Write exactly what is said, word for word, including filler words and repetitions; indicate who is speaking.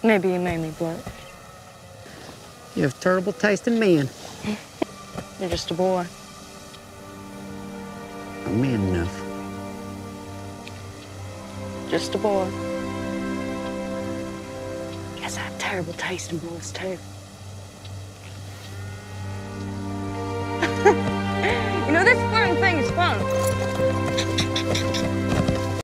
Speaker 1: Maybe you made me blush.
Speaker 2: You have terrible taste in men.
Speaker 1: You're just a boy.
Speaker 2: I'm man enough.
Speaker 1: Just a boy. Guess I have terrible taste in boys, too. You know, this flirting thing is fun.